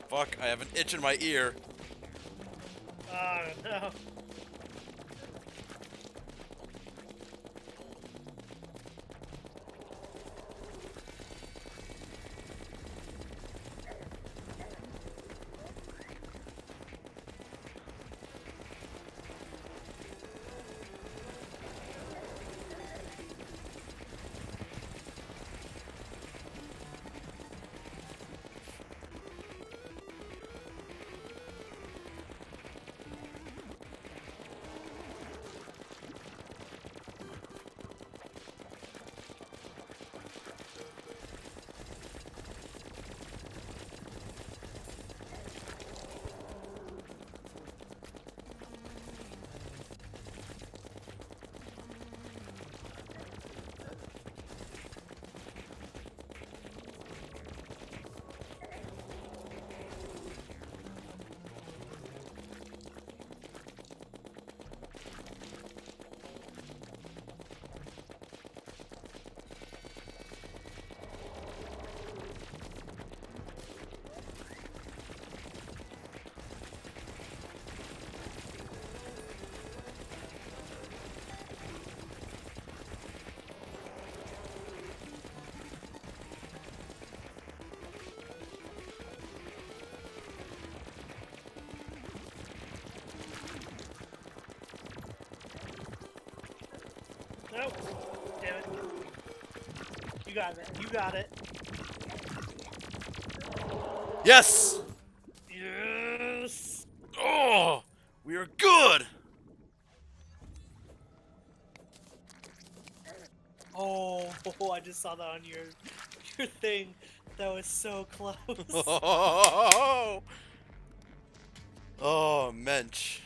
Fuck, I have an itch in my ear. Oh no. Nope. Damn it. You got it. You got it. Yes! Yes. Oh! We are good! Oh, I just saw that on your thing. That was so close. Oh, mensch.